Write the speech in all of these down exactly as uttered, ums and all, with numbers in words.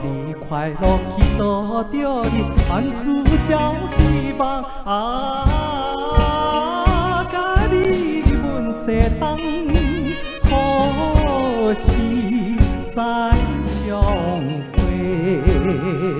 你快乐，祈祷着你万事照希望啊！甲你阮西东，何时再相会？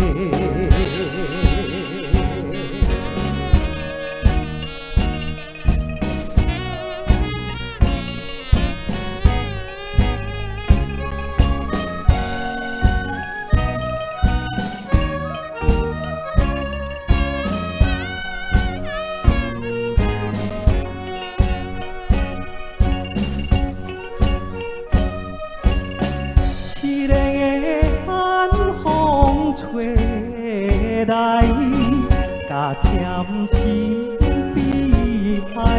凄凉的晚风吹来，甲甜心悲哀。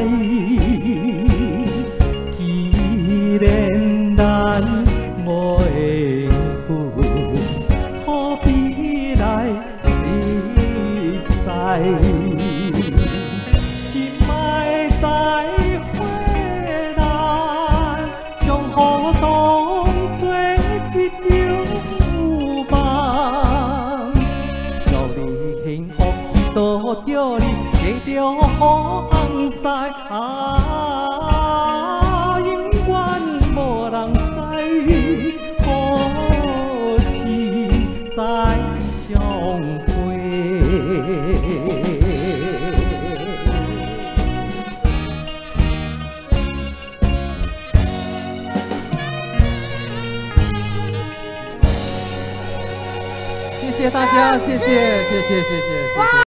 既然咱无缘分，何必来实在？心爱再会难，将好当作一场梦。祝你幸福，祈祷着你得着好运在啊！永远无人知，何时再相会？谢谢大家，谢谢，谢谢，谢谢，谢谢。